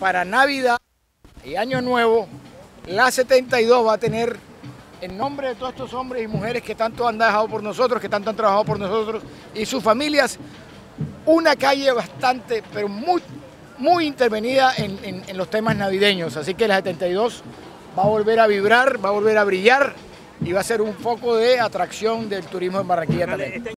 para Navidad y Año Nuevo, la 72 va a tener, en nombre de todos estos hombres y mujeres que tanto han dejado por nosotros, que tanto han trabajado por nosotros y sus familias, una calle bastante, pero muy intervenida en los temas navideños. Así que la 72 va a volver a vibrar, va a volver a brillar y va a ser un foco de atracción del turismo en Barranquilla también.